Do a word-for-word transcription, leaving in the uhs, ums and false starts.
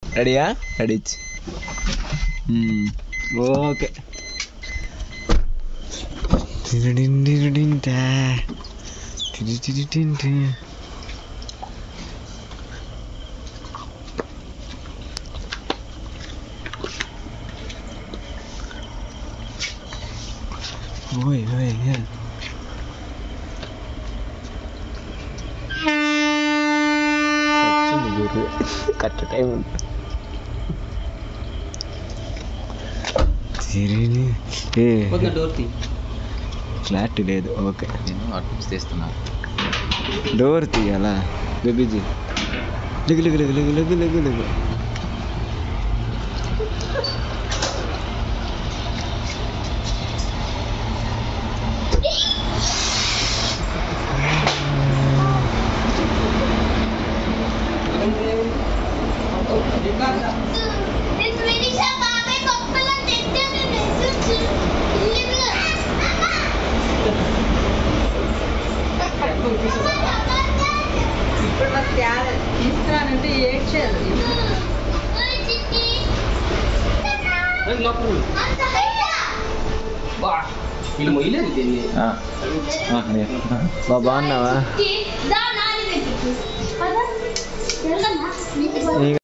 రెడీయా? Ready. Okay. ఓయ్ ఓయ్ కరెక్ట్ టైం క్లారిటీ లేదు. ఓకే తీస్తున్నా. డోర్ తీయాలా? బేబీజీ లెగు లెగు లెగు లెగు లెగు లెగు లెగు ఇప్పుడు నాకు తీసుకురానంటే ఏడ్చారు. బాగున్నావా?